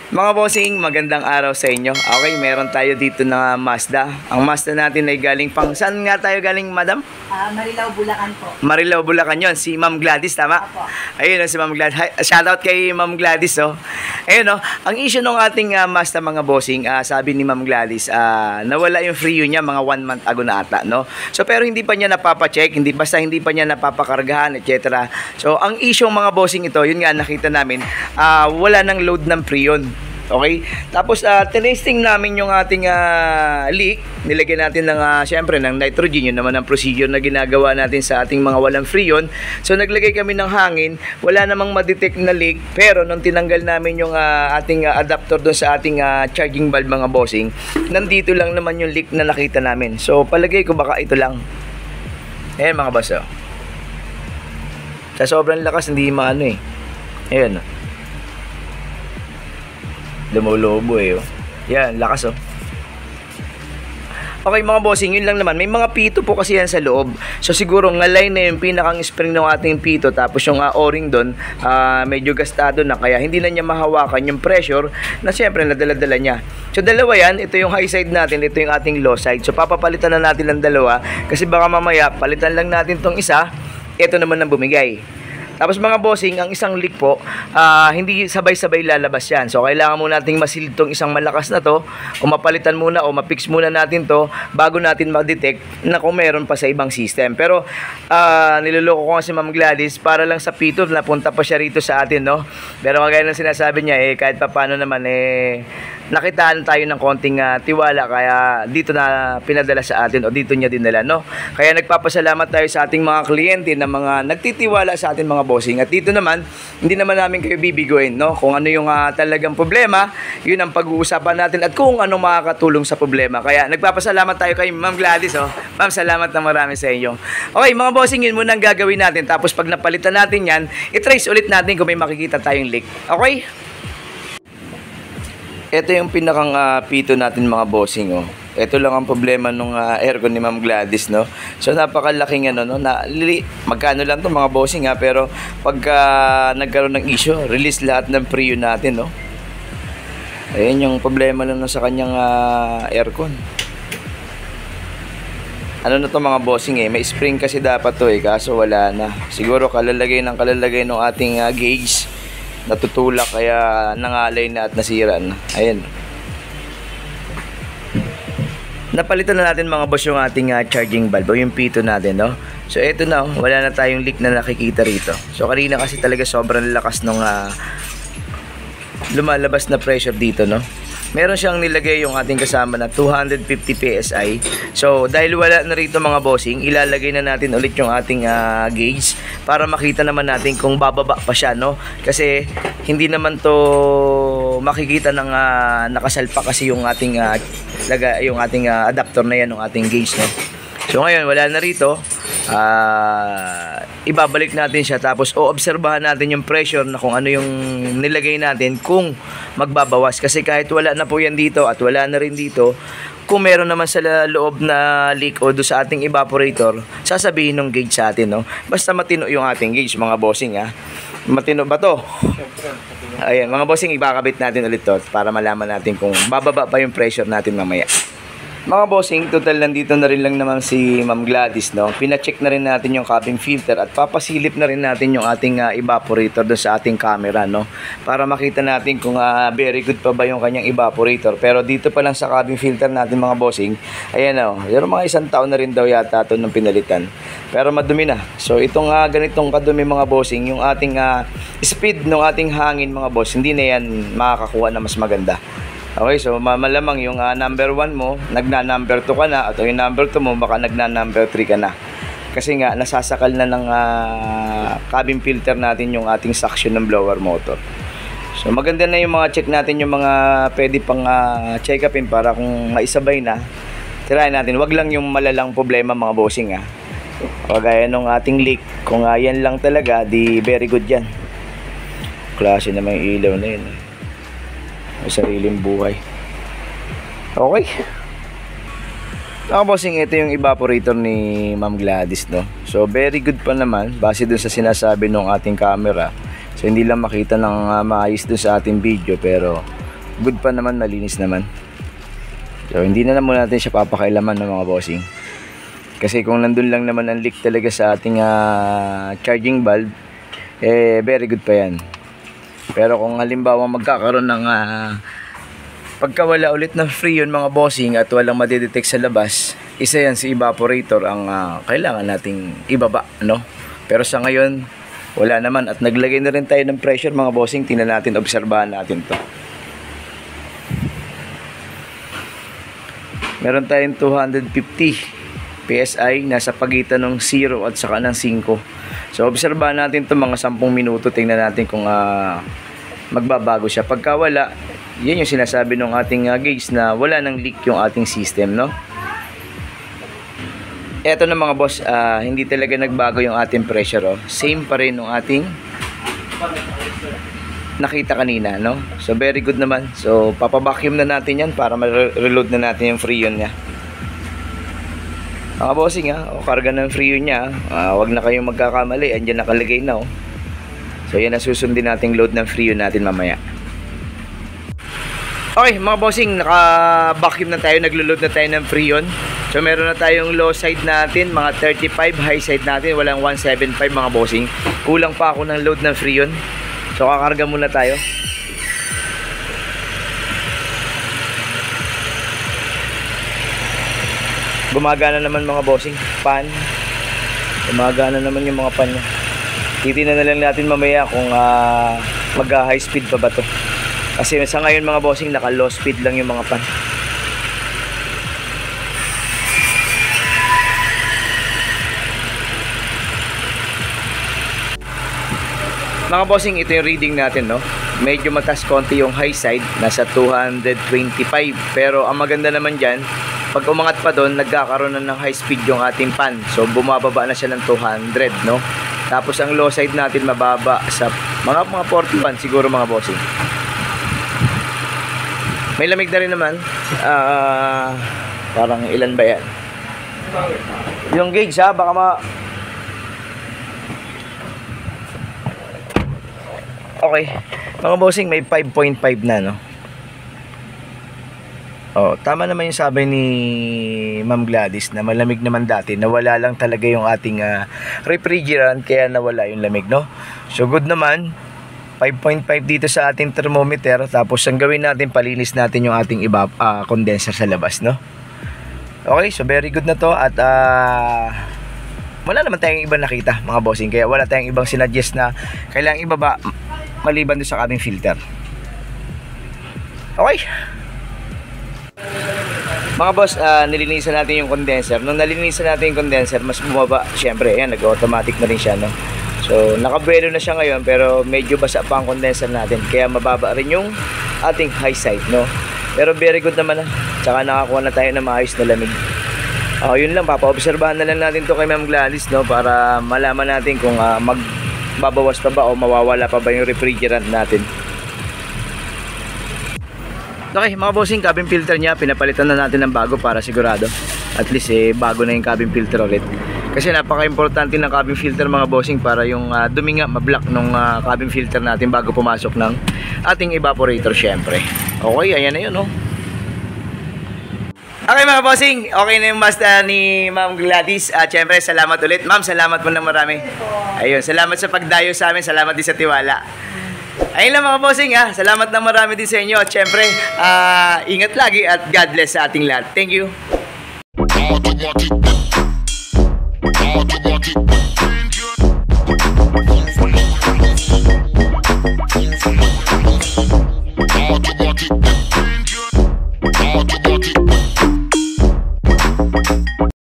Mga bossing, magandang araw sa inyo. Okay, meron tayo dito na Mazda. Ang Mazda natin ay galing pang... Saan nga tayo galing, madam? Marilao, Bulacan po. Marilao, Bulacan yun. Si Ma'am Gladys, tama? Opo. Ayun, si Ma'am Gladys. Shoutout kay Ma'am Gladys, oh. Ayun, oh. Ang issue ng ating Mazda, mga bossing, sabi ni Ma'am Gladys, nawala yung free niya mga 1 month ago na ata, no? So, pero hindi pa niya napapacheck, hindi pa niya napapakargahan, etc. So, ang issue mga bossing ito, yun nga, nakita namin, wala nang load ng free yun. Okay? Tapos, tinesting namin yung ating leak. Nilagyan natin ng, syempre, ng nitrogen. Yun naman ang procedure na ginagawa natin sa ating mga walang freon. So, naglagay kami ng hangin. Wala namang ma-detect na leak. Pero, nung tinanggal namin yung ating adapter doon sa ating charging valve, mga bossing, nandito lang naman yung leak na nakita namin. So, palagay ko baka ito lang. Ayan, mga boss, oh. Sa sobrang lakas, hindi maano eh. Ayan, oh. Lumulubo eh, oh. Yan, lakas, oh. Okay, mga bossing, yun lang naman. May mga pito po kasi yan sa loob. So, siguro ngalay na yung pinakang spring ng ating pito. Tapos yung o-ring doon, medyo gastado na. Kaya hindi na niya mahawakan yung pressure na siyempre nadala-dala niya. So, dalawa yan. Ito yung high side natin. Ito yung ating low side. So, papapalitan na natin ng dalawa. Kasi baka mamaya, palitan lang natin tong isa. Ito naman ang bumigay. Tapos mga bossing, ang isang leak po, hindi sabay-sabay lalabas yan. So, kailangan muna nating masilid tong isang malakas na to, o mapalitan muna, o mapix muna natin to, bago natin ma-detect na kung meron pa sa ibang system. Pero, niloloko ko nga si Ma'am Gladys, para lang sa pito, napunta pa siya rito sa atin, no? Pero kagaya ng sinasabi niya, kahit pa paano naman, nakitaan tayo ng konting tiwala, kaya dito na pinadala sa atin, o dito niya dinala, no? Kaya nagpapasalamat tayo sa ating mga kliyente na mga nagtitiwala sa atin, mga bossing. At dito naman, hindi naman namin kayo bibiguin, no? Kung ano yung talagang problema, yun ang pag-uusapan natin at kung ano makakatulong sa problema. Kaya nagpapasalamat tayo kay Ma'am Gladys, oh. Ma'am, salamat na marami sa inyo. Okay, mga bossing, yun muna ang gagawin natin. Tapos pag napalitan natin yan, i-trace ulit natin kung may makikita tayong leak. Okay? Ito yung pinakang pito natin, mga bossing, oh. Ito lang ang problema nung aircon ni Ma'am Gladys, no? So, napakalaking ano, no? Magkano lang to mga bossing, pero pagka nagkaroon ng issue, release lahat ng preo natin, no? Ayan yung problema lang sa kanyang aircon. Ano na to mga bossing, may spring kasi dapat to, kaso wala na. Siguro kalalagay ng ating gauge. Natutulak, kaya nangalay na at nasira na. Ayan. Napalitan na natin mga boss yung ating charging valve, yung pito natin, no? So ito na, wala na tayong leak na nakikita rito. So kanina kasi talaga sobrang lakas nung lumalabas na pressure dito, no? Meron siyang nilagay yung ating kasama na 250 PSI. So dahil wala na rito mga bossing, ilalagay na natin ulit yung ating gauge para makita naman natin kung bababa pa siya, no? Kasi hindi naman to makikita ng nakasalpa kasi yung ating adapter na yan ng ating gauge, no? So ngayon wala na rito. Ibabalik natin siya, tapos obserbahan natin yung pressure na kung ano yung nilagay natin, kung magbabawas. Kasi kahit wala na po yan dito at wala na rin dito, kung meron naman sa loob na leak o do sa ating evaporator, sasabihin ng gauge sa atin, no? Basta matino yung ating gauge, mga bossing, matino ba to? Ayan, mga bossing, ibakabit natin ulit to para malaman natin kung bababa pa yung pressure natin mamaya. Mga bossing, total nandito na rin lang naman si Ma'am Gladys, no? Pina-check na rin natin yung cabin filter at papasilip na rin natin yung ating evaporator doon sa ating camera, no? Para makita natin kung very good pa ba yung kanyang evaporator. Pero dito pa lang sa cabin filter natin, mga bossing, ayan, oh, yung mga 1 taon na rin daw yata ito nung pinalitan. Pero madumi na. So itong ganitong kadumi, mga bossing, yung ating speed ng ating hangin, mga boss, hindi na yan makakakuha na mas maganda. Okay, so malamang yung number 1 mo, nagna-number 2 ka na, at yung number 2 mo, baka nagna-number 3 ka na. Kasi nga, nasasakal na ng cabin filter natin yung ating suction ng blower motor. So maganda na yung mga check natin, yung mga pwede pang check upin para kung maisabay na, tirahin natin. Wag lang yung malalang problema, mga bossing, kagaya nung ating leak. Kung yan lang talaga, di very good yan. Klase naman yung ilaw na yun. May sariling buhay. Okay. Mga bossing, ito yung evaporator ni Ma'am Gladys, no? So very good pa naman base dun sa sinasabi ng ating camera. So hindi lang makita ng maayos dun sa ating video, pero good pa naman, malinis naman. So hindi na muna natin siya papakailaman ng mga bossing. Kasi kung nandun lang naman ang leak talaga sa ating charging valve, very good pa yan. Pero kung halimbawa magkakaroon ng pagkawala ulit ng freon mga bossing at walang madidetect sa labas, isa yan si evaporator ang kailangan nating ibaba, no? Pero sa ngayon wala naman at naglagay na rin tayo ng pressure mga bossing. Tingnan natin, obserbahan natin to. Meron tayong 250 PSI, nasa pagitan ng 0 at saka ng 5. So obserbahan natin to mga 10 minuto. Tingnan natin kung magbabago siya. Pagka wala, yan yung sinasabi ng ating gauge na wala nang leak yung ating system, no? Eto na mga boss, hindi talaga nagbago yung ating pressure, oh. Same pa rin yung ating nakita kanina, no? So very good naman. So papavacuum na natin yan para ma-reload na natin yung freon niya. Mga bossing, o karga ng freon niya, wag na kayong magkakamali, andyan nakalagay na, oh. So yan ang susundin nating load ng freon natin mamaya. Okay mga bossing, naka-vacuum na tayo, naglo-load na tayo ng freon. So meron na tayong low side natin, mga 35, high side natin, walang 175 mga bossing. Kulang pa ako ng load ng freon. So kakarga muna tayo. Gumagana naman mga bossing, pan. Gumagana naman yung mga pan niya. Titignan na lang natin mamaya kung mag-high speed pa ba to. Kasi sa ngayon mga bossing, naka-low speed lang yung mga pan. Mga bossing, ito yung reading natin, no? Medyo mataas konti yung high side, nasa 225. Pero ang maganda naman dyan, pag umangat pa doon, nagkakaroon na ng high speed yung ating pan. So bumababa na siya ng 200, no? Tapos ang low side natin mababa sa mga 41 siguro mga bossing. May lamig na rin naman. Parang ilan ba yan? Yung gauge baka okay, mga bossing, may 5.5 na, no? Tama naman yung sabi ni Ma'am Gladys na malamig naman dati, nawala lang talaga yung ating refrigerant kaya nawala yung lamig, no? So good naman, 5.5 dito sa ating thermometer. Tapos ang gawin natin, palinis natin yung ating condenser sa labas, no? Okay, so very good na to. At wala naman tayong ibang nakita mga bossing, kaya wala tayong ibang sinuggest na kailangang ibaba maliban doon sa cabin filter. Okay mga boss, nilinisan natin yung condenser. Nung nalinisan natin yung condenser, mas bumaba. Syempre, ayan, nag-automatic na rin siya, no? So, nakabuelo na siya ngayon, pero medyo basa pa ang condenser natin. Kaya mababa rin yung ating high side, no? Pero very good naman, tsaka nakakuha na tayo ng maayos na lamig. Yun lang, papaobserbahan na lang natin to kay Ma'am Gladys, no? Para malaman natin kung magbabawas pa ba o mawawala pa ba yung refrigerant natin. Okay mga bossing, cabin filter niya pinapalitan na natin ng bago para sigurado. At least bago na yung cabin filter ulit. Kasi napaka-importante ng cabin filter mga bossing para yung dumi nga ma-block nung cabin filter natin bago pumasok ng ating evaporator syempre. Okay, ayan na yun, no? Okay mga bossing, okay na yung master ni Ma'am Gladys. Syempre, salamat ulit. Ma'am, salamat mo ng marami. Ayun, salamat sa pagdayo sa amin. Salamat din sa tiwala. Ayun lang mga bossing, salamat ng marami din sa inyo. At syempre, ingat lagi at God bless sa ating lahat. Thank you.